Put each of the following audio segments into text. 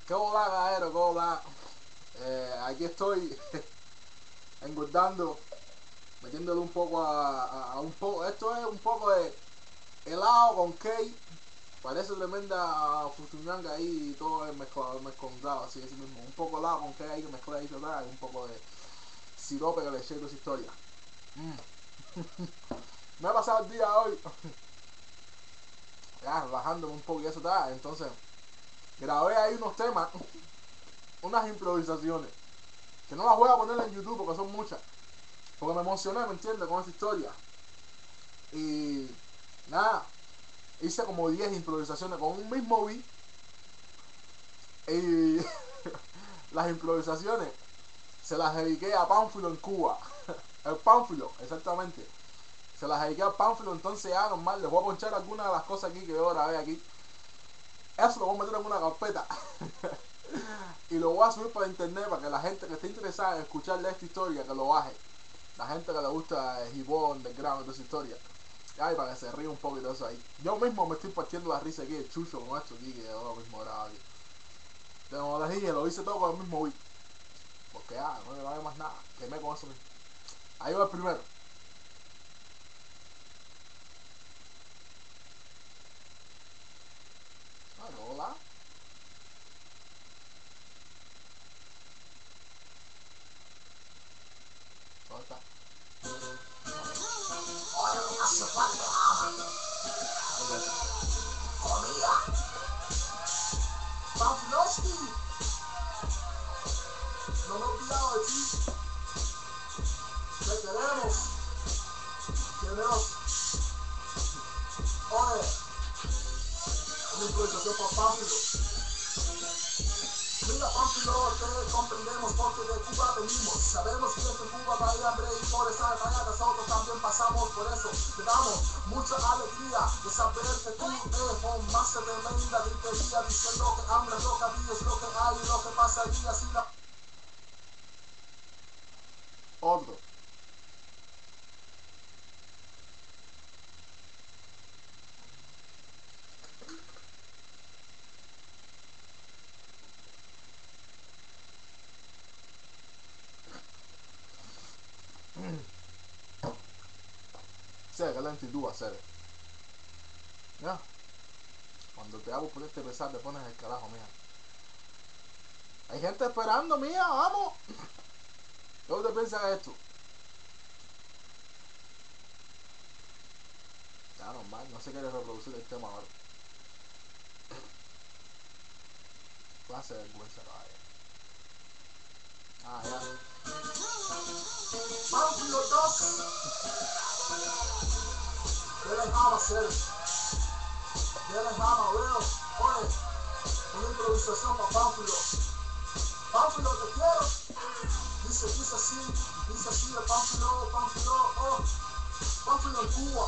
¿Qué hola, galero? ¿Qué hola? Aquí estoy engordando, metiéndole un poco a un poco. Esto es un poco de helado con cake. Parece tremenda futuñanga ahí y todo es mezclado, así mismo. Un poco de helado con cake ahí que mezclé ahí total, un poco de sirope que le eché de esa historia. Me ha pasado el día hoy ya relajándome un poco y eso está. Entonces grabé ahí unos temas, unas improvisaciones, que no las voy a poner en YouTube porque son muchas. Porque me emocioné, ¿me entiendes? Con esta historia. Y nada, hice como 10 improvisaciones con un mismo beat. Y las improvisaciones se las dediqué a Pánfilo en Cuba. El Pánfilo, exactamente. Se las dediqué a Pánfilo, entonces ya normal. Les voy a ponchar algunas de las cosas aquí que yo grabé aquí. Eso lo voy a meter en una carpeta. Y lo voy a subir para internet para que la gente que esté interesada en escuchar de esta historia, que lo baje. La gente que le gusta el hip hop underground de esa historia. Ay, para que se ríe un poco y todo eso ahí. Yo mismo me estoy partiendo la risa aquí, el chucho con esto aquí, que yo mismo grabo aquí. Como les dije, lo hice todo con el mismo beat. Porque no le vale más nada. Quemé con eso mismo. Ahí va el primero. Hola. ¿Dónde está? Oye, me hace falta comida. Pavlovsky, no me he olvidado de ti. Te queremos. Queremos. Oye, una improvisación para Pánfilo. Mira, Pánfilo, te comprendemos porque de Cuba venimos. Sabemos que en Cuba no hay hambre y por esa batalla nosotros también pasamos por eso. Te damos mucha alegría de saber que tú eres más tremenda gritería diciendo que hambre es lo que había, es lo que hay y lo que pasaría si la... Otro. Sé que lentitud va a hacer. Ya. Cuando te hago por este pesar te pones el carajo, mija. Hay gente esperando, mía, vamos. ¿Qué usted piensa de esto? Ya normal, no se quiere reproducir el tema ahora. Clase de vergüenza, vaya. Ya. Pánfilo 2, de la Java ser, de la Java, bueno, oye, una improvisación para Pánfilo. Pánfilo, te quiero. Dice así de Pánfilo, oh, Pánfilo en Cuba.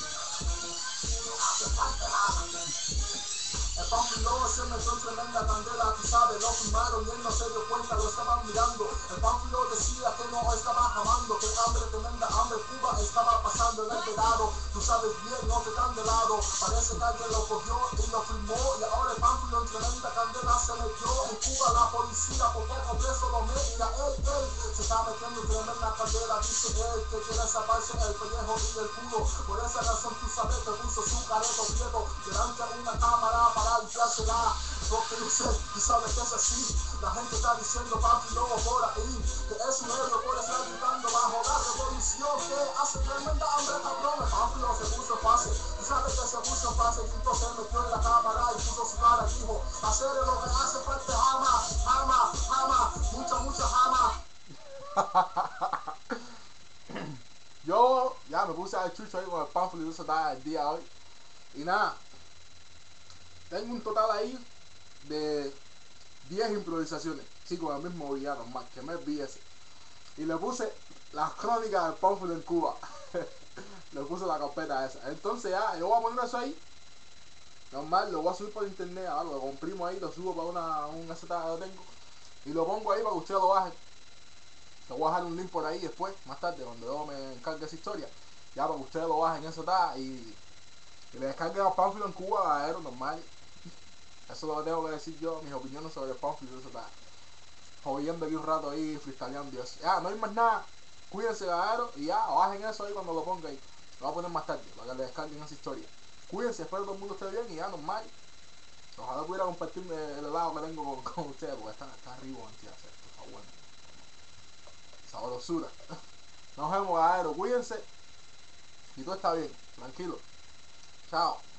Hace falta nada. El Pánfilo se metió en tremenda candela, tú sabes, lo filmaron y él no se dio cuenta, lo estaban mirando. El Pánfilo decía que no estaba jamando, que hambre, tremenda hambre, Cuba estaba pasando en el verano. Tú sabes bien, no te están de lado, parece que alguien lo cogió y lo filmó. Y ahora el Pánfilo en tremenda candela se metió en Cuba, la policía por poco preso lo mete. Él se está metiendo en tremenda candela, dice él que quiere salvarse el pellejo y el culo. Por esa razón tú sabes que puso su careto quieto delante de una cámara para limpiársela. Porque dice, tú sabes que es así. La gente está diciendo Pánfilo por ahí, que es un héroe por estar gritando bajo la revolución que hace tremenda hambre, cabrón. El Pánfilo se puso fácil, tú sabes que se puso fácil, y entonces se metió en la cámara y puso su cara y dijo, hacer lo que hace falta jama, mucha jama. Yo ya me puse a dar chucho ahí con el Pánfilo y eso está el día hoy. Y nada, tengo un total ahí de 10 improvisaciones. Sí, con el mismo villano, más que me vi ese. Y le puse las crónicas del Pánfilo en Cuba. Le puse la carpeta esa. Entonces ya, yo voy a poner eso ahí. Normal, lo voy a subir por internet. Ahora lo comprimo ahí, lo subo para un ST que yo tengo. Y lo pongo ahí para que usted lo baje. Te voy a dejar un link por ahí después, más tarde, cuando yo me encargue esa historia. Ya para que ustedes lo bajen en ST y le descarguen a Pánfilo en Cuba, a normal. Eso es lo que tengo que decir yo, mis opiniones sobre el Pamphlet. Eso está jodiendo aquí un rato ahí, freestyleando y eso. Ya, no hay más nada. Cuídense, caballeros, y ya, bajen eso ahí cuando lo ponga ahí. Lo voy a poner más tarde, para que le descarguen esa historia. Cuídense, espero que todo el mundo esté bien y ya, normal. Ojalá pudiera compartir el helado que tengo con ustedes, porque está arriba, mentira, esto está bueno. Sabrosura. Nos vemos, caballeros, cuídense. Y todo está bien, tranquilo. Chao.